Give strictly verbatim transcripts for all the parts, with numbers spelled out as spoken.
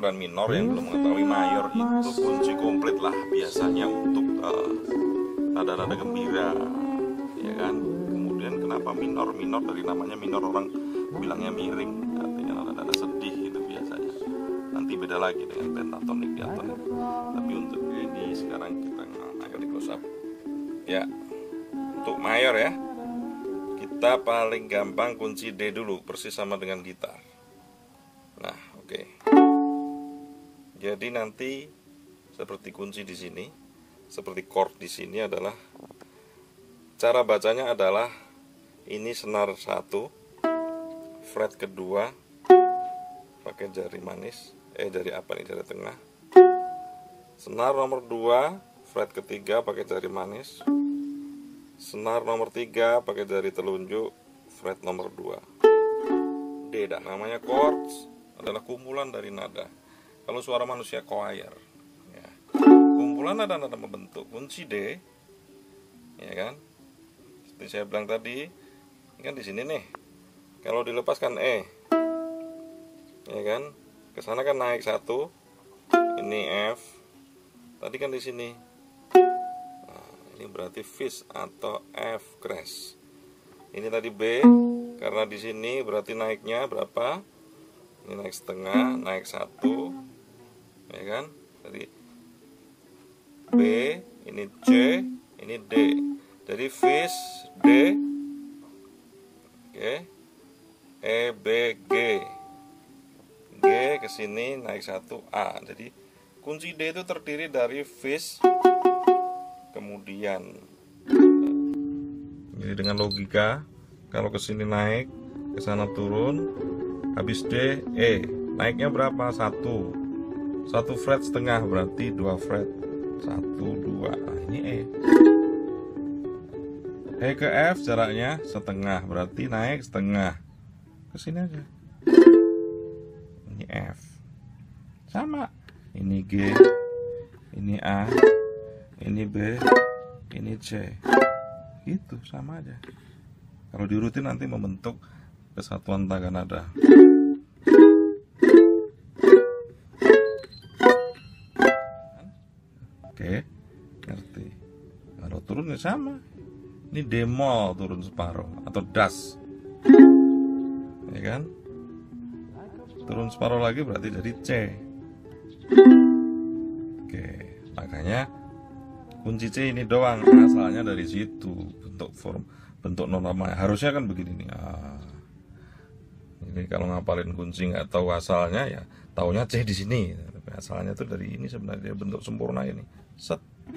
pelajaran minor yang belum mengetahui mayor itu kunci komplit lah biasanya untuk nada-nada uh, gembira, ya kan. Kemudian kenapa minor? Minor dari namanya minor, orang bilangnya miring, artinya nada-nada sedih itu biasanya. Nanti beda lagi dengan pentatonik, diatonik. Tapi untuk ini sekarang kita akan di close up. Ya, untuk mayor ya, kita paling gampang kunci D dulu, persis sama dengan gitar. Nah, oke. Okay. Jadi nanti seperti kunci di sini, seperti chord di sini adalah cara bacanya adalah ini senar satu, fret kedua pakai jari manis, eh jari apa nih, jari tengah. Senar nomor dua, fret ketiga pakai jari manis. Senar nomor tiga pakai jari telunjuk, fret nomor dua. D dah, namanya chords adalah kumpulan dari nada. Kalau suara manusia choir, ya. Kumpulan nada-nada membentuk kunci D, ya kan? Seperti saya bilang tadi, ini kan di sini nih. Kalau dilepaskan E, ya kan? Kesana kan naik satu, ini F. Tadi kan di sini. Nah, ini berarti fis atau F crash. Ini tadi B, karena di sini berarti naiknya berapa? Ini naik setengah, naik satu, ya kan? Jadi B, ini C, ini D. Jadi fis D, oke, E B G, G ke sini naik satu A. Jadi kunci D itu terdiri dari fis, kemudian. Jadi dengan logika, kalau ke sini naik, ke sana turun. Habis D, E, naiknya berapa? Satu, satu fret setengah berarti dua fret, satu, dua. Nah, ini E. E ke F jaraknya setengah, berarti naik setengah. Ke sini aja. Ini F. Sama. Ini G, ini A, ini B, ini C. Gitu, sama aja. Kalau diurutin nanti membentuk kesatuan tangga nada. Oke, ngerti. Kalau turunnya sama. Ini D-moll turun separuh atau das. Ya kan? Turun separuh lagi berarti jadi C. Oke, makanya kunci C ini doang, asalnya dari situ, bentuk form, bentuk normal. Harusnya kan begini nih. Ah. Jadi kalau ngapalin kunci nggak tahu asalnya ya taunya C di sini. Tapi asalnya tuh dari ini sebenarnya bentuk sempurna ini. Set.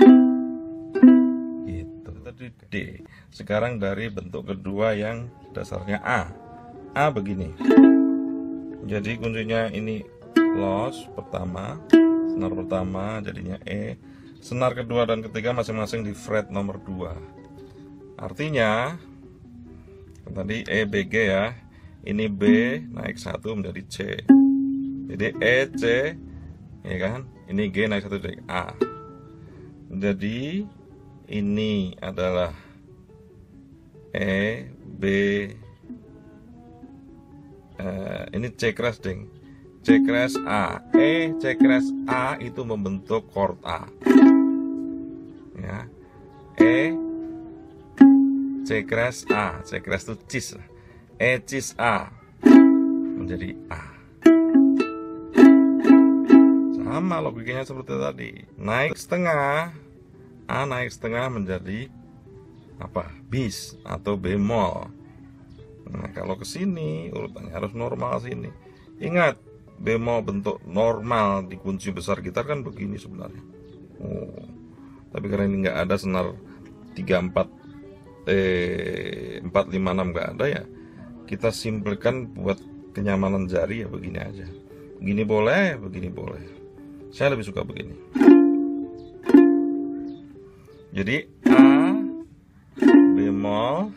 Gitu. Tadi D. Sekarang dari bentuk kedua yang dasarnya A. A begini. Jadi kuncinya ini loss pertama, senar pertama jadinya E. Senar kedua dan ketiga masing-masing di fret nomor dua. Artinya tadi E B G ya. Ini B naik satu menjadi C. Jadi E C, ya kan? Ini G naik satu jadi A. Jadi ini adalah E B. Uh, ini C crash ding. C crash A. E C crash A itu membentuk chord A. Ya. E C crash A. C crash itu cis lah. E cis A menjadi A. Sama logikanya seperti tadi. Naik setengah, A naik setengah menjadi apa? Bis atau bemol. Nah, kalau ke sini urutannya harus normal sini. Ingat, bemol bentuk normal di kunci besar gitar kan begini sebenarnya. Oh. Tapi karena ini nggak ada senar tiga empat eh empat lima enam nggak ada ya. Kita simpelkan buat kenyamanan jari ya begini aja. Begini boleh, begini boleh. Saya lebih suka begini. Jadi A, bemol,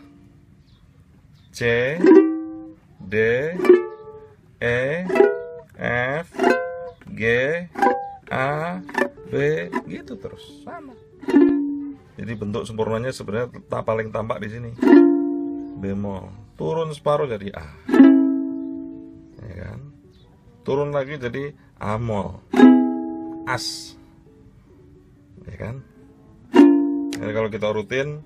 C, D, E, F, G, A, B, gitu terus sama. Jadi bentuk sempurnanya sebenarnya tak paling tampak di sini. Bemol turun separuh jadi A, ya kan? turun lagi jadi A-moll, As, ya kan? Jadi kalau kita urutin,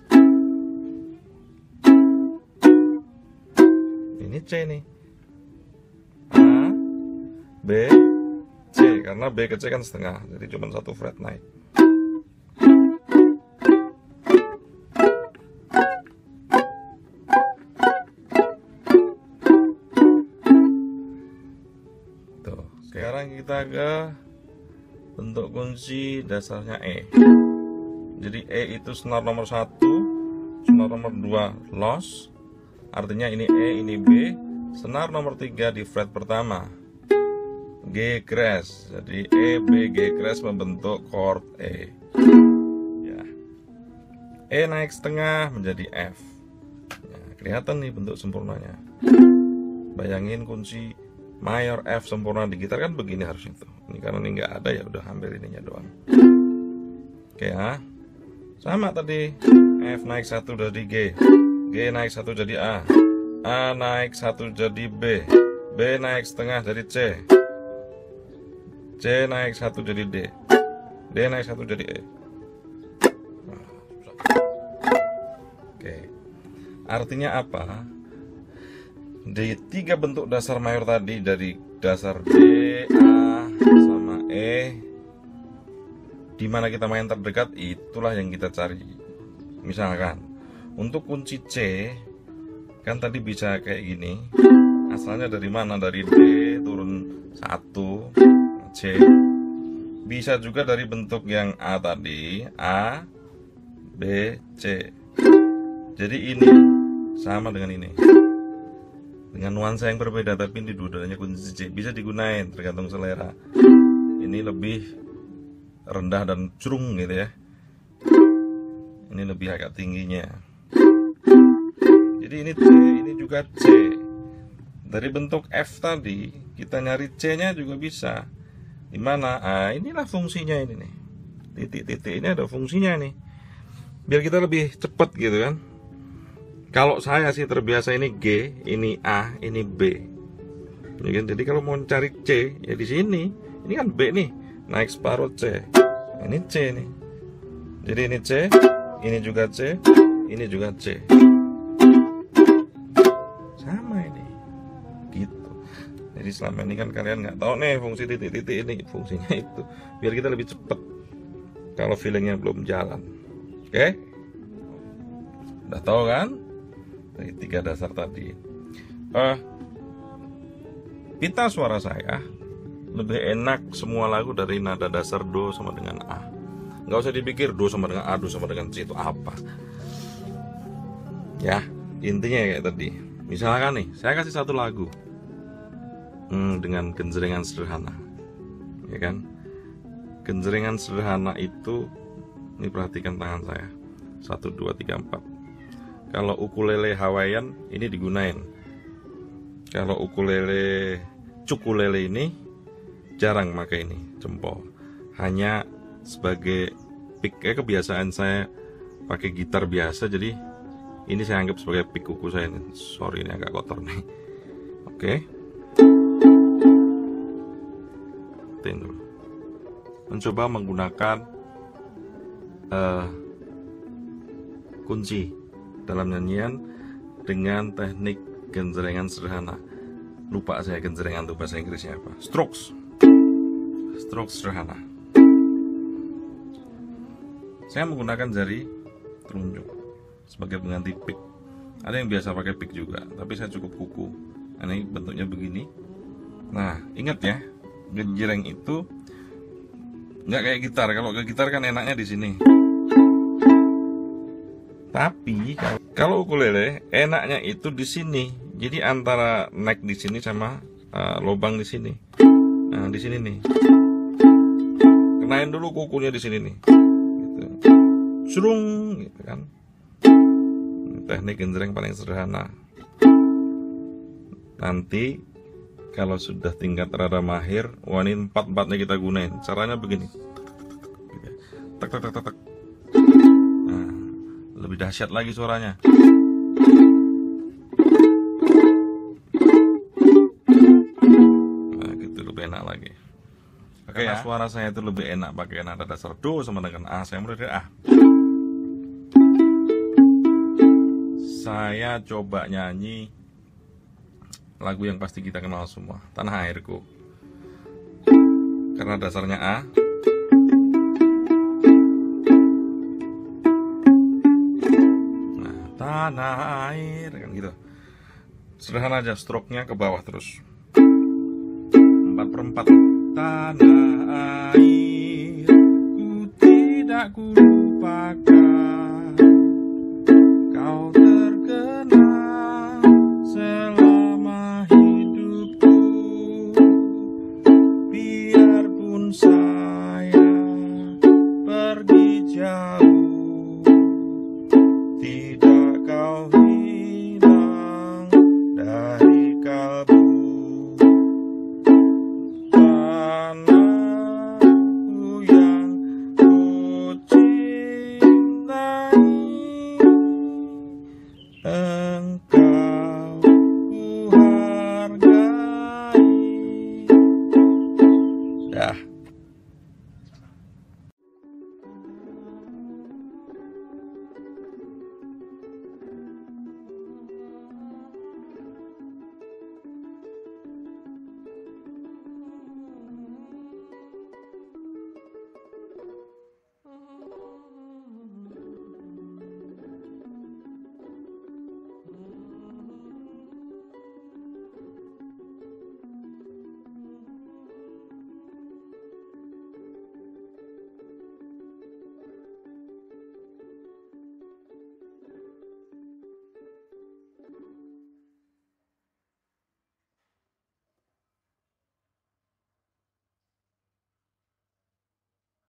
ini C nih, A, B, C, karena B ke C kan setengah, jadi cuma satu fret naik. Tuh, sekarang kita ke bentuk kunci dasarnya E. Jadi E itu senar nomor satu, senar nomor dua loss, artinya ini E, ini B. Senar nomor tiga di fret pertama, G crash, jadi E, B, G crash membentuk chord E. Ya. E naik setengah menjadi F. Ya, kelihatan nih bentuk sempurnanya. Bayangin kunci mayor F sempurna di gitar kan begini harusnya tuh. Ini karena ini nggak ada ya udah ambil ininya doang. Oke ya, sama tadi F naik satu jadi G, G naik satu jadi A, A naik satu jadi B, B naik setengah jadi C, C naik satu jadi D, D naik satu jadi E. Oke, artinya apa? Di tiga bentuk dasar mayor tadi, dari dasar D, A, sama E, di mana kita main terdekat, itulah yang kita cari. Misalkan untuk kunci C kan tadi bisa kayak gini, asalnya dari mana? Dari D turun satu, C. Bisa juga dari bentuk yang A tadi, A, B, C. Jadi ini sama dengan ini, dengan nuansa yang berbeda, tapi di dua-duanya kunci C. Bisa digunain tergantung selera. Ini lebih rendah dan curung gitu ya, ini lebih agak tingginya. Jadi ini C, ini juga C. Dari bentuk F tadi kita nyari C nya juga bisa. Dimana? Ah, inilah fungsinya ini nih, titik-titik ini ada fungsinya nih, biar kita lebih cepat gitu kan. Kalau saya sih terbiasa ini G, ini A, ini B, ya kan? Jadi kalau mau cari C ya di sini. Ini kan B nih, naik separuh C, ini C nih. Jadi ini C, ini juga C, ini juga C, sama ini gitu. Jadi selama ini kan kalian nggak tahu nih fungsi titik-titik ini, fungsinya itu biar kita lebih cepat kalau feelingnya belum jalan. Oke, udah tahu kan dari tiga dasar tadi. uh, Pita suara saya lebih enak semua lagu dari nada dasar Do sama dengan A. Nggak usah dipikir Do sama dengan A, Do sama dengan C itu apa. Ya, intinya kayak tadi. Misalkan nih, saya kasih satu lagu hmm, dengan genjrengan sederhana, ya kan? Genjrengan sederhana itu, ini perhatikan tangan saya, satu, dua, tiga, empat. Kalau ukulele Hawaiian ini digunain. Kalau ukulele cukulele ini jarang pakai ini jempol. Hanya sebagai pick. Kayak kebiasaan saya pakai gitar biasa, jadi ini saya anggap sebagai pick kuku saya ini. Sorry ini agak kotor nih. Oke. Dulu. Mencoba menggunakan uh, kunci dalam nyanyian dengan teknik genjrengan sederhana. Lupa saya genjrengan itu bahasa Inggrisnya apa. Strokes. Strokes sederhana. Saya menggunakan jari telunjuk sebagai pengganti pick. Ada yang biasa pakai pick juga, tapi saya cukup kuku. Ini bentuknya begini. Nah, ingat ya, genjreng itu nggak kayak gitar. Kalau ke gitar kan enaknya di sini. Tapi kalau ukulele enaknya itu di sini. Jadi antara neck di sini sama uh, lubang di sini. Nah, di sini nih. Kenain dulu kukunya di sini nih. Gitu. Surung gitu kan. Teknik genjreng paling sederhana. Nanti kalau sudah tingkat rada mahir, wah ini empat-empatnya kita gunain. Caranya begini. Tak tak tak tak tak. Nah, lebih dahsyat lagi suaranya. Nah, Oke ya. Suara saya itu lebih enak pakai nada dasar do sama dengan A. Saya mulai dari A. Saya coba nyanyi lagu yang pasti kita kenal semua, Tanah Airku. Karena dasarnya A. Nah, tanah air kan gitu. Sederhana aja, stroke-nya ke bawah terus. Empat per empat. Tanah air ku tidak ku lupakan, kau terkenang selama hidupku. Biarpun saya pergi jauh, tidak